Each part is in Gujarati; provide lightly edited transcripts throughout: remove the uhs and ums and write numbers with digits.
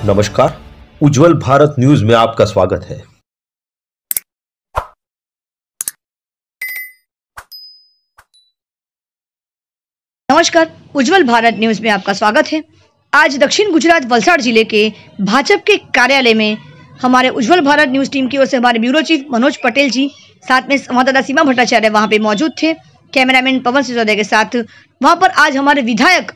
नमस्कार, उज्जवल भारत न्यूज में आपका स्वागत है। नमस्कार, उज्जवल भारत न्यूज में आपका स्वागत है। आज दक्षिण गुजरात वलसाड जिले के भाजपा के कार्यालय में हमारे उज्जवल भारत न्यूज टीम की ओर से हमारे ब्यूरो चीफ मनोज पटेल जी, साथ में संवाददाता सीमा भट्टाचार्य वहां पे मौजूद थे, कैमरामैन पवन सिसोदिया के साथ। वहां पर आज हमारे विधायक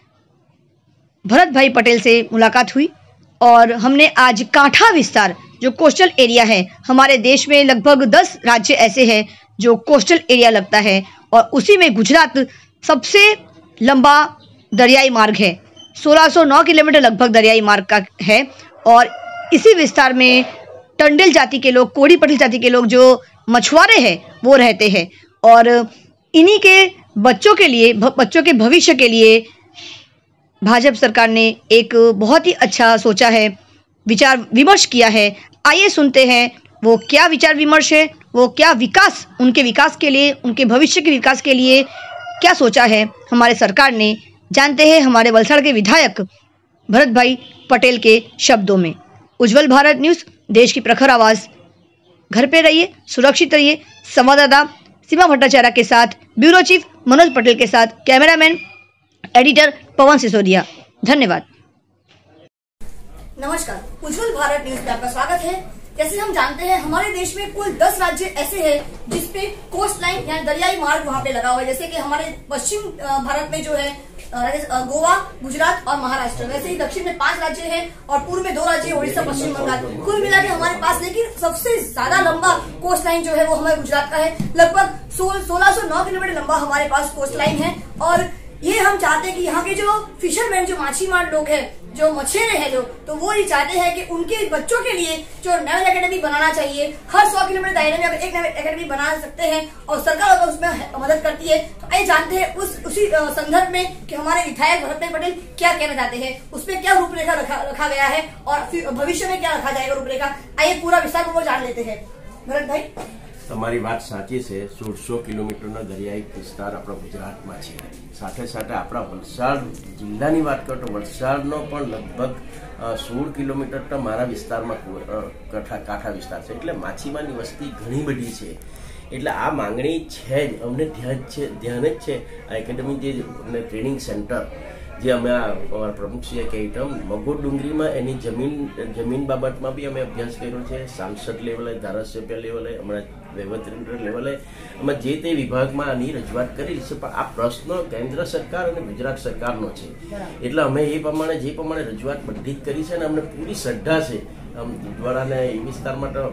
भरत भाई पटेल से मुलाकात हुई और हमने आज कांठा विस्तार जो कोस्टल एरिया है, हमारे देश में लगभग 10 राज्य ऐसे हैं जो कोस्टल एरिया लगता है और उसी में गुजरात सबसे लंबा दरियाई मार्ग है। 1609 किलोमीटर लगभग दरियाई मार्ग का है और इसी विस्तार में टंडेल जाति के लोग, कोड़ी पटेल जाति के लोग जो मछुआरे हैं वो रहते हैं और इन्हीं के बच्चों के लिए, बच्चों के भविष्य के लिए भाजपा सरकार ने एक बहुत ही अच्छा सोचा है, विचार विमर्श किया है। आइए सुनते हैं वो क्या विचार विमर्श है, वो क्या विकास, उनके विकास के लिए, उनके भविष्य के विकास के लिए क्या सोचा है हमारे सरकार ने। जानते हैं हमारे वलसाड के विधायक भरत भाई पटेल के शब्दों में। उज्जवल भारत न्यूज, देश की प्रखर आवाज। घर पे रहिए, सुरक्षित रहिए। संवाददाता सीमा भट्टाचार्य के साथ, ब्यूरो चीफ मनोज पटेल के साथ, कैमरामैन एडिटर पवन सिसोदिया। धन्यवाद। नमस्कार, उज्जवल भारत न्यूज में आपका स्वागत है। जैसे हम जानते हैं हमारे देश में कुल 10 राज्य ऐसे हैं जिसपे कोस्ट लाइन यानी दरियाई मार्ग वहाँ पे लगा हुआ है। जैसे कि हमारे पश्चिम भारत में जो है गोवा, गुजरात और महाराष्ट्र। वैसे ही दक्षिण में 5 राज्य हैं और पूर्व में 2 राज्य, उड़ीसा, पश्चिम बंगाल। कुल मिला के हमारे पास लेकिन सबसे ज्यादा लंबा कोस्ट लाइन जो है वो हमारे गुजरात का है। लगभग 1609 किलोमीटर लंबा हमारे पास कोस्ट लाइन है और ये हम चाहते हैं कि यहाँ के जो फिशरमैन, जो माछीमार लोग हैं, जो मछेरे हैं लोग, तो वो ये चाहते हैं कि उनके बच्चों के लिए जो नेवल एकेडमी बनाना चाहिए। हर 100 किलोमीटर दायरे में अगर एक नेवल एकेडमी बना सकते हैं और सरकार अगर उसमें मदद करती है तो आइए जानते हैं उसी संदर्भ में कि हमारे विधायक भरत भाई पटेल क्या कहना चाहते हैं, उसमें क्या रूपरेखा रखा गया है और भविष्य में क्या रखा जाएगा रूपरेखा। आइए पूरा विस्तार को जान लेते हैं। भरत भाई, તમારી વાત સાચી છે। 1600 કિલોમીટરનો દરિયાઈ વિસ્તાર આપણા ગુજરાતમાં છે। સાથે સાથે આપણા વલસાડ જિલ્લાની વાત કરો તો વલસાડનો પણ લગભગ 16 કિલોમીટર તો મારા વિસ્તારમાં કાંઠા વિસ્તાર છે, એટલે માછીમારની વસ્તી ઘણી બધી છે। એટલે આ માંગણી છે જ, અમને ધ્યાન જ છે। આ એકેડમી જે ટ્રેનિંગ સેન્ટર જે અમે અમારા પ્રમુખશ્રીએ કહી તેમ મગોર ડુંગરીમાં એની જમીન બાબતમાં બી અમે અભ્યાસ કર્યો છે। સાંસદ લેવલે, ધારાસભ્ય લેવલે, હમણાં વહીવટી લેવલે અમે જે તે વિભાગમાં આની રજૂઆત કરી છે, પણ આ પ્રશ્ન કેન્દ્ર સરકાર અને ગુજરાત સરકારનો છે। એટલે અમે એ પ્રમાણે જે પ્રમાણે રજૂઆત બધી જ કરી છે અને અમને પૂરી શ્રદ્ધા છે દ્વારાને એ વિસ્તારમાં તો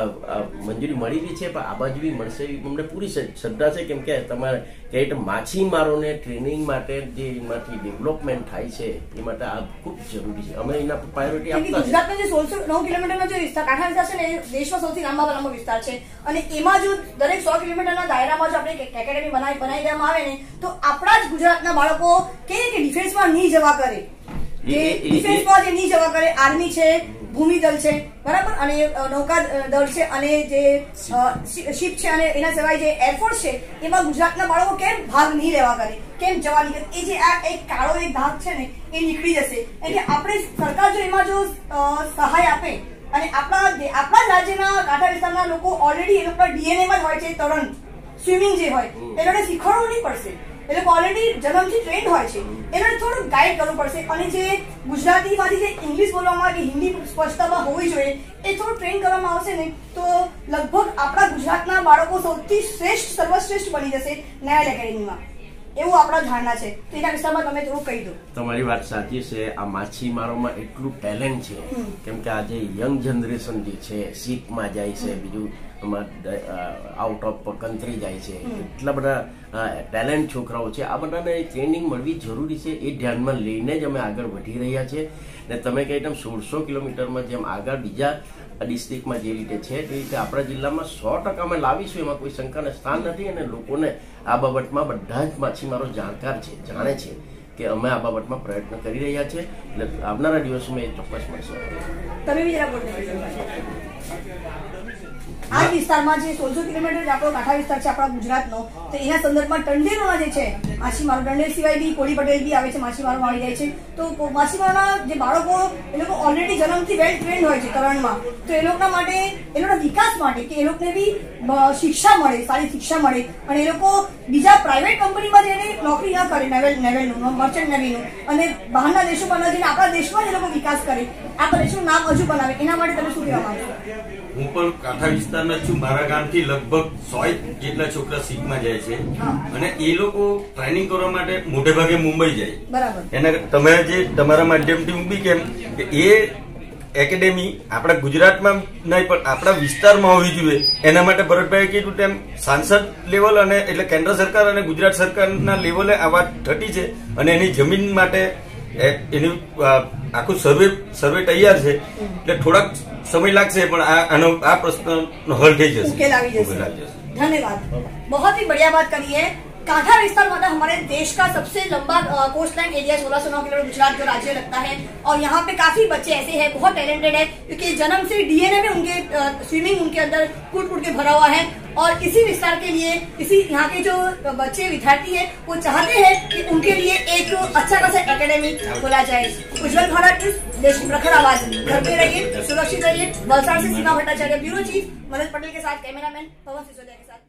મંજૂરી મળી રહી છે, પણ આ બાજુ બી મળશે એવી અમને પૂરી શ્રદ્ધા છે। કેમ કે તમારે કહે તો માછીમારોને ટ્રેનિંગ માટે જે એમાંથી ડેવલપમેન્ટ થાય છે એ માટે આ ખૂબ જરૂરી છે। અમે એના પ્રાયોરિટી આપતા ગુજરાતનો જે 1609 કિલોમીટરનો જે વિસ્તાર કાંઠા વિસ્તાર છે ને એ દેશમાં સૌથી લાંબો વિસ્તાર છે અને એમાં જો દરેક 100 કિલોમીટરના દાયરામાં જો આપણે એકેડમી બનાવી દેવામાં આવે ને તો આપણા જ ગુજરાતના બાળકો કે ડિફેન્સમાં નહીં જવા કરે, ડિફેન્સમાં જે નહીં જવા કરે, આર્મી છે, ભૂમિ દળ છે, બરાબર, અને નૌકા દળ છે અને જે શિપ છે અને એના સિવાય જે એરફોર્સ છે એમાં ગુજરાતના બાળકો કેમ ભાગ નહીં લેવા કરે, કેમ જવા નહીં કરે? એ જે આ એક કાળો એક ભાગ છે ને એ નીકળી જશે। એટલે આપણે સરકાર જો એમાં જો સહાય આપે અને આપણા રાજ્યના કાંઠા વિસ્તારના લોકો ઓલરેડી એ લોકો ડીએનએ માં હોય છે, તરણ સ્વિમિંગ જે હોય એ લોકોને શીખવાડવું નહીં પડશે। એ લોકો ઓલરેડી જન્મથી ટ્રેન્ડ હોય છે, એને થોડું ગાઈડ કરવું પડશે અને જે ગુજરાતીમાંથી જે ઇંગ્લિશ બોલવામાં કે હિન્દી સ્પષ્ટતામાં હોવી જોઈએ એ થોડું ટ્રેન કરવામાં આવશે ને તો લગભગ આપણા ગુજરાતના બાળકો સૌથી શ્રેષ્ઠ, સર્વશ્રેષ્ઠ બની જશે નેવલ એકેડમીમાં, એવું આપણા ધારણા છે। તો એના વિસ્તારમાં તમે થોડું કહી દો। તમારી વાત સાચી છે। આ માછીમારોમાં એટલું ટેલેન્ટ છે કેમ કે આજે યંગ જનરેશન જે છે શીપમાં જાય છે, બીજું આઉટ ઓફ કન્ટ્રી જાય છે, એટલા બધા ટેલેન્ટ છોકરાઓ છે। આ બધાને ટ્રેનિંગ મળવી જરૂરી છે, એ ધ્યાનમાં લઈને જ અમે આગળ વધી રહ્યા છે। ને તમે કહી તેમ 1600 કિલોમીટરમાં જેમ આગળ બીજા ડિસ્ટ્રિક્ટમાં જે રીતે છે તે રીતે આપણા જિલ્લામાં 100% અમે લાવીશું, એમાં કોઈ શંકાને સ્થાન નથી। અને લોકોને આ બાબતમાં બધા જ માછીમારો જાણકાર છે, જાણે છે કે અમે આ બાબતમાં પ્રયત્ન કરી રહ્યા છે। એટલે આવનારા દિવસોમાં એ ચોક્કસ મળશે। તમે આ વિસ્તારમાં જે 1600 કિલોમીટર આપણો કાંઠા વિસ્તાર છે આપણા ગુજરાતનો, તો એના સંદર્ભમાં ટંડેરોના જે છે માછીમારો, ટંડેર સિવાય બી કોળી પટેલ બી આવે છે, માછીમારો આવી જાય છે. તો માછીમારોના જે બાળકો એ લોકો ઓલરેડી જન્મથી વેલ ટ્રેન્ડ હોય છે તરણમાં, તો એ લોકોના માટે, એ લોકોના વિકાસ માટે કે એ લોકોને બી શિક્ષા મળે, સારી શિક્ષા મળે અને એ લોકો બીજા પ્રાઇવેટ કંપનીમાં જઈને નોકરી ના કરે, નેવલનું મર્ચન્ટ નેવીનું, અને બહારના દેશોમાં ન જઈને આપણા દેશમાં જ એ લોકો વિકાસ કરે, આપણા દેશનું નામ હજુ બનાવે. એના માટે તમે શું કહેવા માંગો છો? હું પણ કાંઠા વિસ્તારના છું. મારા ગામથી લગભગ 100 જેટલા છોકરા શીખમાં જાય છે અને એ લોકો ટ્રેનિંગ કરવા માટે મોટે ભાગે મુંબઈ જાય. બરાબર. એના તમે જે તમારા માધ્યમથી હું બી કેમ કે એ એકેડેમી આપણા ગુજરાતમાં નહીં પણ આપણા વિસ્તારમાં હોવી જોઈએ. એના માટે ભરતભાઈએ કીધું તેમ સાંસદ લેવલ અને એટલે કેન્દ્ર સરકાર અને ગુજરાત સરકારના લેવલે આ વાત થતી છે અને એની જમીન માટે એની આખું સર્વે તૈયાર છે. એટલે થોડાક સમય लागसे પણ આનો આ પ્રશ્નનો હલ થઈ જશે, उकेल आ जैसे. धन्यवाद, बहुत ही बढ़िया बात करी है. कांठा विस्तार मतलब हमारे देश का सबसे लंबा coast line area 1609 kilometre Gujarat जो राज्य लगता है, और यहाँ पे काफी बच्चे ऐसे हैं बहुत टैलेंटेड है, क्योंकि जन्म से डीएनए में उनके स्विमिंग उनके अंदर कूट के भरा हुआ है. और इसी विस्तार के लिए इसी यहाँ के जो बच्चे विद्यार्थी है वो चाहते हैं कि उनके लिए एक अच्छा खासा एकेडमी खोला जाए. उज्जवल भारत देश की प्रखर आवाज, घर पे रहिए, सुरक्षित रहिए. वलसाड़ से सीमा भट्टाचार्य, ब्यूरो चीफ मनोज पटेल के साथ, कैमरामैन पवन सिसोदिया के साथ.